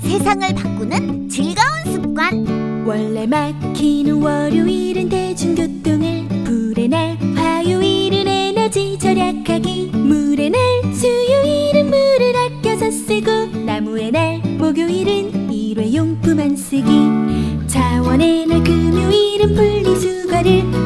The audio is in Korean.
세상을 바꾸는 즐거운 습관. 원래 막히는 월요일은 대중교통을, 불의 날 화요일은 에너지 절약하기, 물의 날 수요일은 물을 아껴서 쓰고, 나무의 날 목요일은 일회용품 안 쓰기, 자원의 날 금요일은 분리수거를,